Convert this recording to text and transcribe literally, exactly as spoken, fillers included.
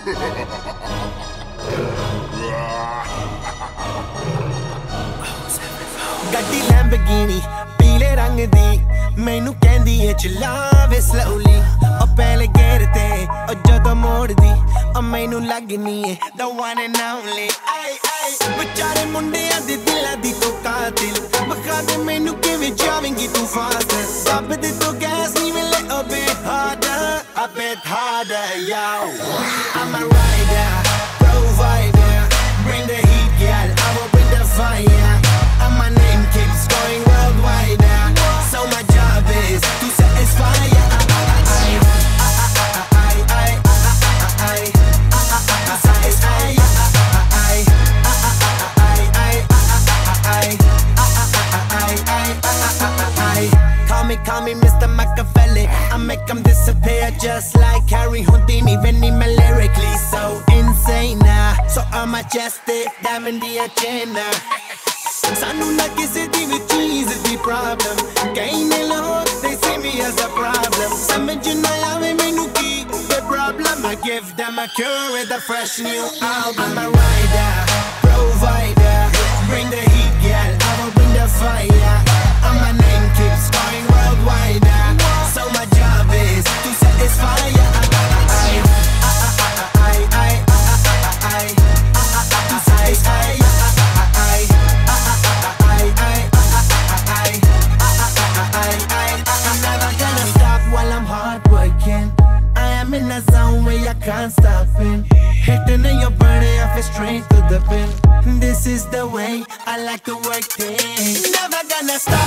ਗੱਡੀ ਲੈਂਬਗੀਨੀ ਪੀਲੇ ਰੰਗ ਦੀ ਮੈਨੂੰ ਕਹਿੰਦੀ ਏ ਚਲਾਵੇ slowly ਉਹ ਪਹਿਲੇ ਗੇਰ ਤੇ ਉਹ ਜਦੋਂ ਮੋੜਦੀ ਉਹ ਮੈਨੂੰ ਲੱਗਨੀ ਏ the one and only ਆਈ ਆਈ ਵਿਚਾਰੇ ਮੁੰਡਿਆਂ ਦੇ ਦਿਲਾਂ ਦੀ ਤੂੰ ਕਾਤਿਲ ਬਖਾ ਦੇ ਮੈਨੂੰ ਕਿਵੇਂ ਜਾਵੇਂਗੀ ਤੂੰ ਫਾਸਟ ਦੱਬ ਦੇ ਤੂੰ ਗੈਸ ਨਹੀਂ ਮਿਲੇ a bit harder a bit harder yo I'm a rider provider bring the heat girl I will bring the fire and my name keeps going worldwide so my job is to satisfy ya Call me, call me Mister Machiavelli I make them disappear just like Harry Houdini Benny me lyrically so insane now So I'm majestic, diamond the agenda Sanu na kisi di vi cheese di problem Kahin ne lahore, they see me as a problem Samajh na aave mainu ki the problem I give them a cure with a fresh new album I'm a rider, provider Bring the heat, girl, I will bring the fire And my name keeps going worldwide So my job is to satisfy ya To satisfy ya I'm never gonna stop while I'm hard working I am in a zone where I can't stop it Hitting in your body, I feel straight to the pin This is the way I like to work things Never gonna stop